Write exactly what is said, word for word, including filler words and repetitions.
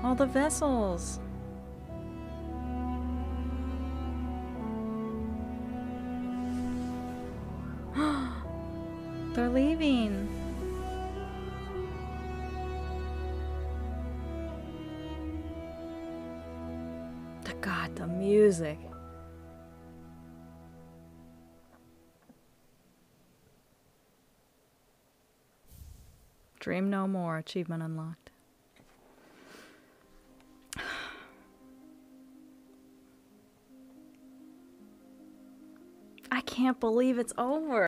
All the vessels. They're leaving. The God, the music. Dream no more. Achievement unlocked. I can't believe it's over.